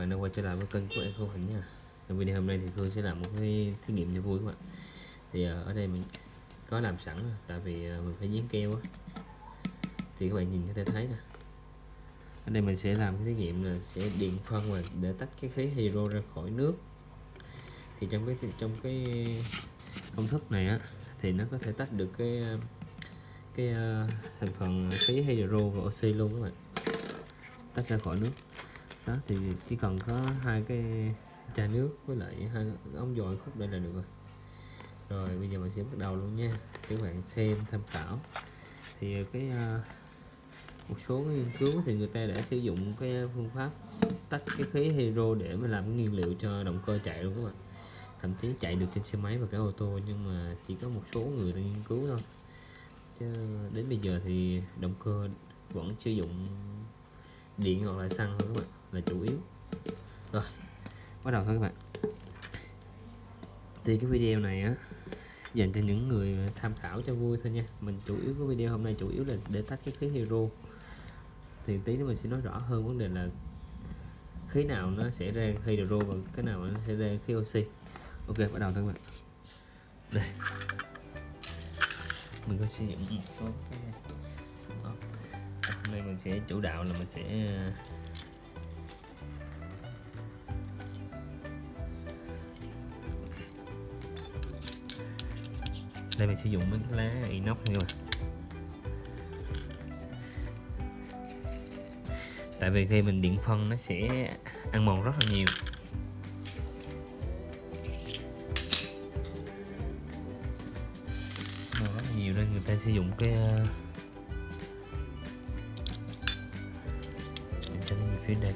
bạn đã quay trở lại với kênh của Eco Hình nha. Trong video hôm nay thì Khương sẽ làm một cái thí nghiệm cho vui các bạn. Thì ở đây mình có làm sẵn rồi, tại vì mình phải dán keo á. Thì các bạn nhìn có thể thấy nè. Ở đây mình sẽ làm cái thí nghiệm là sẽ điện phân và để tách cái khí hydro ra khỏi nước. Thì trong cái công thức này á thì nó có thể tách được cái thành phần khí hydro và oxy luôn các bạn, tách ra khỏi nước. Đó thì chỉ cần có hai cái chai nước với lại hai ống dòi khúc đây là được rồi. Rồi bây giờ mình sẽ bắt đầu luôn nha, để các bạn xem tham khảo. Thì một số nghiên cứu thì người ta đã sử dụng cái phương pháp tách cái khí hydro để mà làm cái nhiên liệu cho động cơ chạy luôn các bạn, thậm chí chạy được trên xe máy và cả ô tô, nhưng mà chỉ có một số người ta nghiên cứu thôi, chứ đến bây giờ thì động cơ vẫn sử dụng điện hoặc là xăng thôi các bạn, là chủ yếu. Rồi bắt đầu thôi các bạn. Thì cái video này á dành cho những người tham khảo cho vui thôi nha. Mình chủ yếu cái video hôm nay chủ yếu là để tách cái khí hydro. Thì tí nữa mình sẽ nói rõ hơn vấn đề là khí nào nó sẽ ra hydro và cái nào nó sẽ ra khí oxy. Ok, bắt đầu thôi các bạn. Đây mình có sử dụng một số cái đó. Hôm nay mình sẽ chủ đạo là mình sẽ đây mình sử dụng mấy cái lá inox nha các bạn. Tại vì khi mình điện phân nó sẽ ăn mòn rất là nhiều. Rất là nhiều nên người ta sử dụng cái phía đây.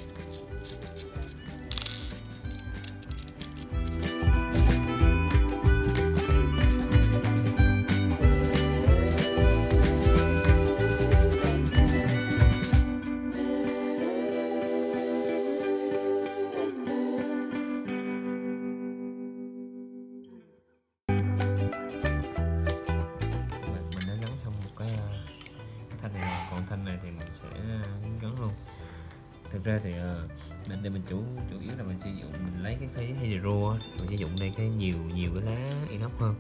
Thanh này thì mình sẽ gắn luôn. Thực ra thì bên đây mình chủ yếu là mình sử dụng, mình lấy cái khí hydro, mình sử dụng đây cái nhiều cái lá inox hơn.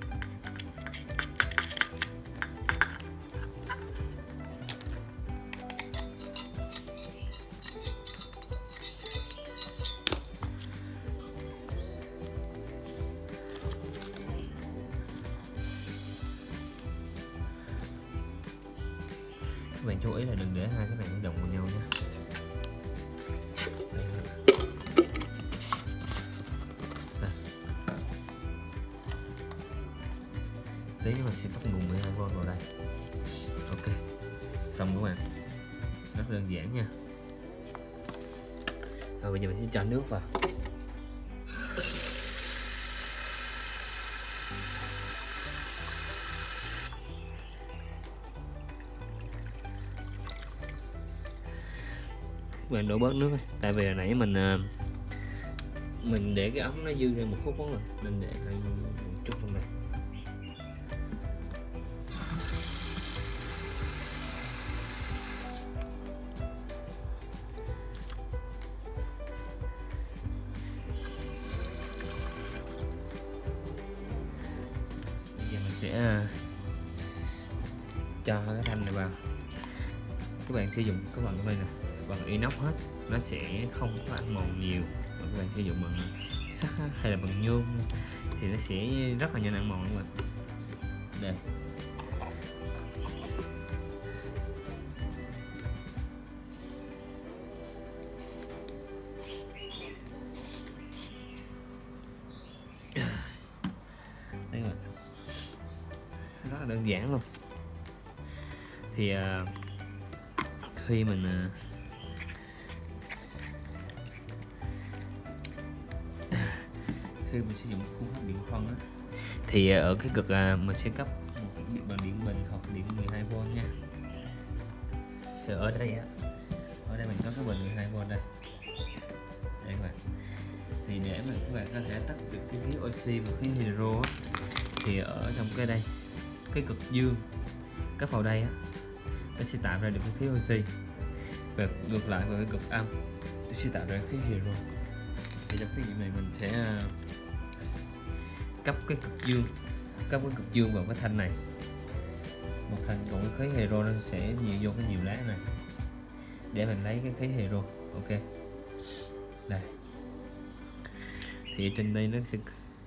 Các bạn chú ý là đừng để hai cái này nó đồng vào nhau nhé. Tí mình sẽ bắt nguồn 12V vào đây. Ok, xong các bạn, rất đơn giản nha. Rồi bây giờ mình sẽ cho nước vào. Các bạn đổ bớt nước ấy. Tại vì hồi nãy mình để cái ống nó dư ra một khúc rồi nên để lại một chút trong đây. Bây giờ mình sẽ cho cái thanh này vào. Các bạn sử dụng cái bằng đây nè, bằng inox hết, nó sẽ không có ăn mòn nhiều. Và các bạn sử dụng bằng sắt hay là bằng nhôm thì nó sẽ rất là nhanh ăn mòn các bạn. Đây. Đấy các bạn, rất là đơn giản luôn. Thì khi mình sử dụng phương pháp điện phân á, thì ở cái cực mình sẽ cấp một cái bằng điện bình hoặc điện 12V nha. Thì ở đây mình có cái bình 12V đây. Đây các bạn. Thì để mà các bạn có thể tách được cái khí oxy và khí hydro á, thì ở trong cái cực dương cấp vào đây á, nó sẽ tạo ra được cái khí oxy, và ngược lại vào cái cực âm sẽ tạo ra cái hero. Thì trong cái nghiệm này mình sẽ cấp cái cực dương vào cái thanh này một thanh, còn cái khối hero nó sẽ nhiều vô cái nhiều lá này để mình lấy cái khối hero. Ok, đây thì trên đây nó sẽ,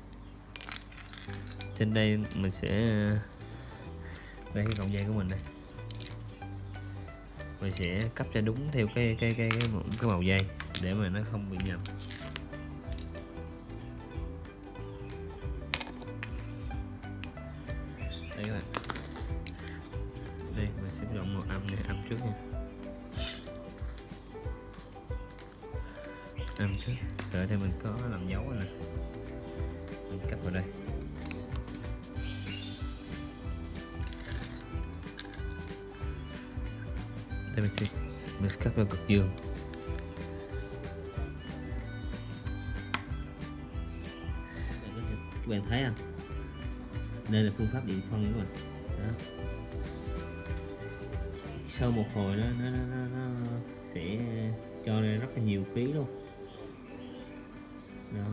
trên đây mình sẽ đây cái cọng dây của mình đây, mình sẽ cấp cho đúng theo cái màu dây để mà nó không bị nhầm. Đây các bạn, đây mình sẽ chọn màu âm này, âm trước nha, âm trước, ở đây mình có làm dấu rồi nè, mình cấp vào đây. Đây mình sẽ cấp vào cực dương. Các bạn thấy không? Đây là phương pháp điện phân của mình. Đó. Sau một hồi nó sẽ cho ra rất là nhiều khí luôn. Đó.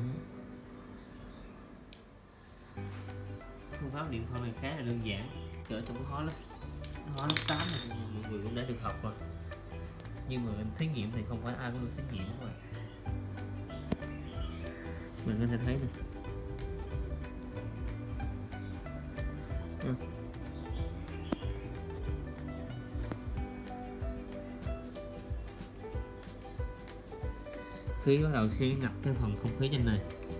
Phương pháp điện phân này khá là đơn giản, ở trong cái khóa lớp 8 này mọi người cũng đã được học rồi, nhưng mà thí nghiệm thì không phải ai cũng được thí nghiệm rồi. Mình có thể thấy được. Khí bắt đầu sẽ ngập cái phần không khí trên này,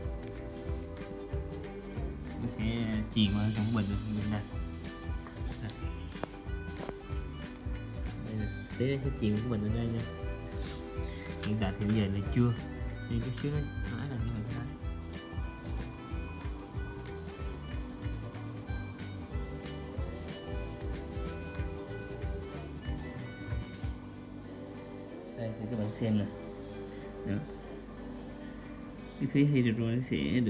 nó sẽ truyền qua trong bình bên đây. Tí nó sẽ truyền của mình ở đây nha. Hiện tại thì bây giờ là chưa, nên chút xíu nó nói là như vậy thôi. Đây thì các bạn xem nè. Đó. Cái khí hydro nó sẽ được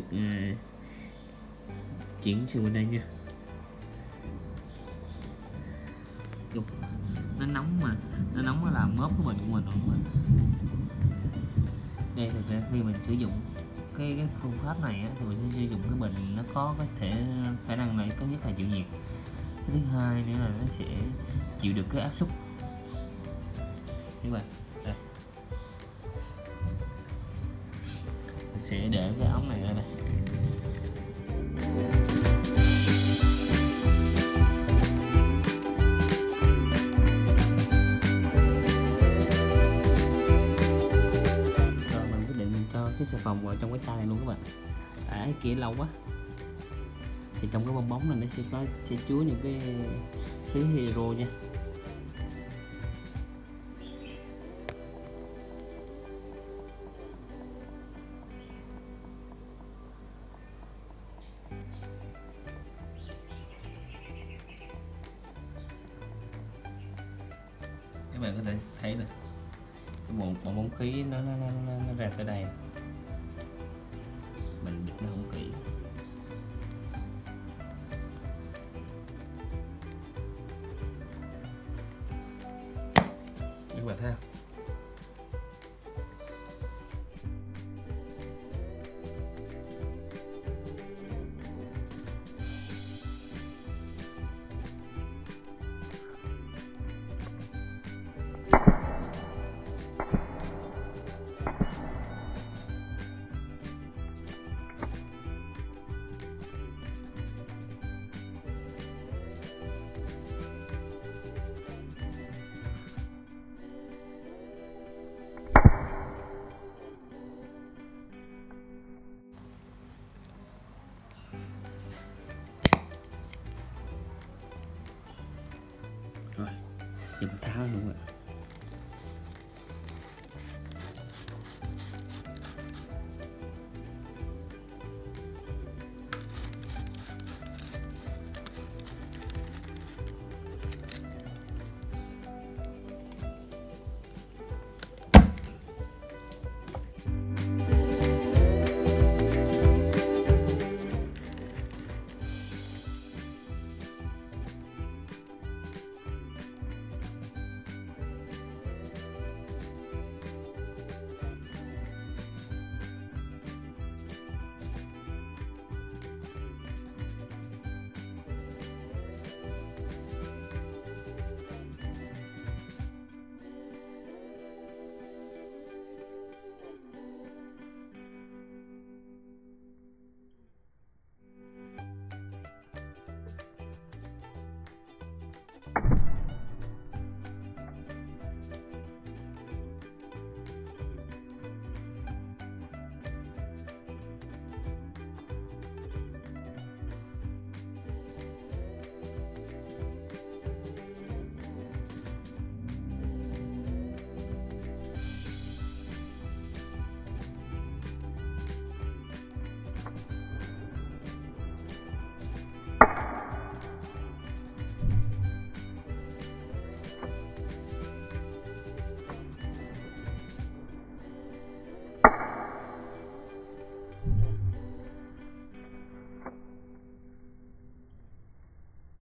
chuyển xuống bên đây nha. Nó nóng mà, nó nóng nó làm ngớp cái bình của mình rồi. Đây thực ra khi mình sử dụng cái phương pháp này á, thì mình sẽ sử dụng cái bình nó có khả năng này, có nhất là chịu nhiệt, cái thứ hai nữa là nó sẽ chịu được cái áp suất. Các bạn đây, mình sẽ để cái ống này ra đây. Cái xà phòng vào trong cái chai này luôn các bạn. Cái kia lâu quá thì trong cái bong bóng này nó sẽ chứa những cái khí hydro nha. Các bạn có thể thấy nè, cái bong bóng khí nó ra tới đây, mình bịt nó không kỹ. Các bạn thấy không?